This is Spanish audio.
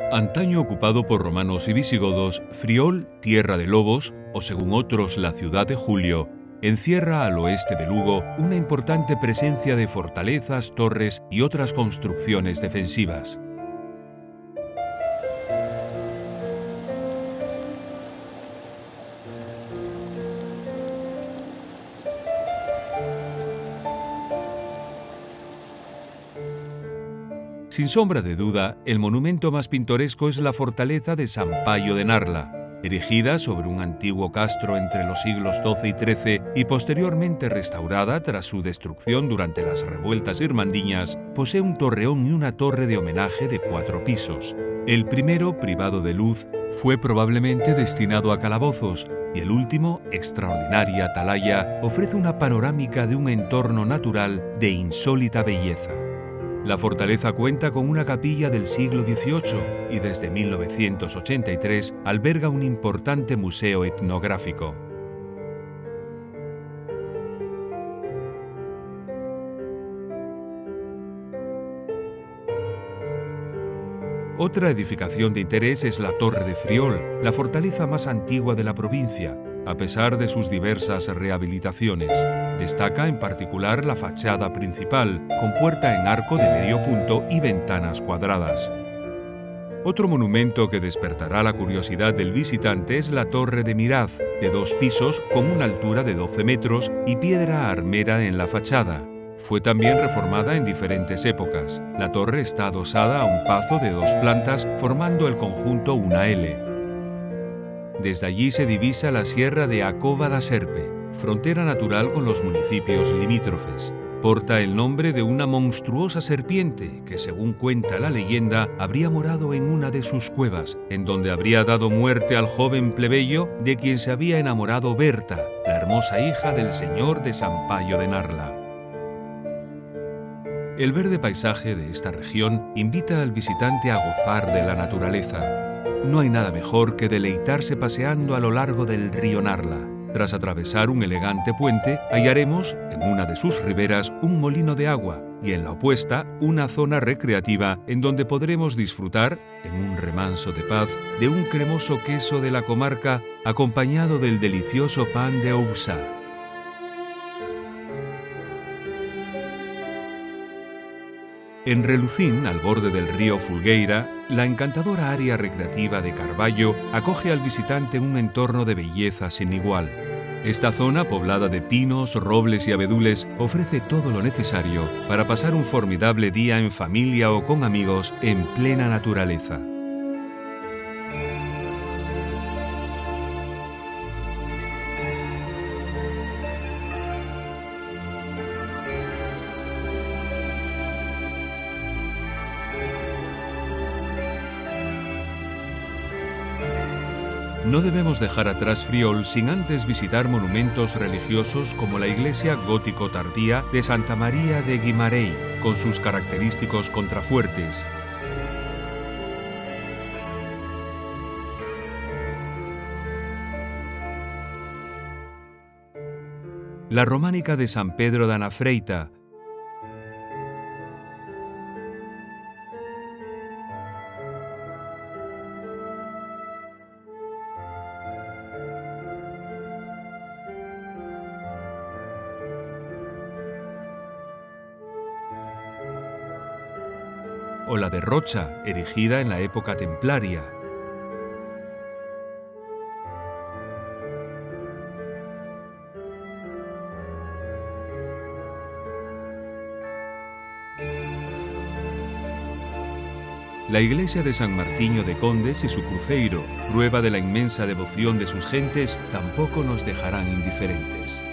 Antaño ocupado por romanos y visigodos, Friol, tierra de lobos, o según otros la ciudad de Julio, encierra al oeste de Lugo una importante presencia de fortalezas, torres y otras construcciones defensivas. Sin sombra de duda, el monumento más pintoresco es la fortaleza de San Payo de Narla, erigida sobre un antiguo castro entre los siglos XII y XIII y posteriormente restaurada tras su destrucción durante las revueltas irmandiñas. Posee un torreón y una torre de homenaje de 4 pisos. El primero, privado de luz, fue probablemente destinado a calabozos, y el último, extraordinaria atalaya, ofrece una panorámica de un entorno natural de insólita belleza. La fortaleza cuenta con una capilla del siglo XVIII y desde 1983 alberga un importante museo etnográfico. Otra edificación de interés es la Torre de Friol, la fortaleza más antigua de la provincia, a pesar de sus diversas rehabilitaciones. Destaca en particular la fachada principal, con puerta en arco de medio punto y ventanas cuadradas. Otro monumento que despertará la curiosidad del visitante es la Torre de Miraz, de 2 pisos con una altura de 12 metros y piedra armera en la fachada. Fue también reformada en diferentes épocas. La torre está adosada a un pazo de 2 plantas, formando el conjunto una L. Desde allí se divisa la sierra de A Cova da Serpe, frontera natural con los municipios limítrofes. Porta el nombre de una monstruosa serpiente que, según cuenta la leyenda, habría morado en una de sus cuevas, en donde habría dado muerte al joven plebeyo de quien se había enamorado Berta, la hermosa hija del señor de San Payo de Narla. El verde paisaje de esta región invita al visitante a gozar de la naturaleza. No hay nada mejor que deleitarse paseando a lo largo del río Narla. Tras atravesar un elegante puente, hallaremos, en una de sus riberas, un molino de agua y en la opuesta, una zona recreativa en donde podremos disfrutar, en un remanso de paz, de un cremoso queso de la comarca acompañado del delicioso pan de Ousá. En Relucín, al borde del río Fulgueira, la encantadora área recreativa de Carballo acoge al visitante en un entorno de belleza sin igual. Esta zona, poblada de pinos, robles y abedules, ofrece todo lo necesario para pasar un formidable día en familia o con amigos en plena naturaleza. No debemos dejar atrás Friol sin antes visitar monumentos religiosos como la iglesia gótico tardía de Santa María de Guimarães, con sus característicos contrafuertes. La románica de San Pedro de Anafreita, o la de Rocha, erigida en la época templaria. La iglesia de San Martiño de Condes y su cruceiro, prueba de la inmensa devoción de sus gentes, tampoco nos dejarán indiferentes.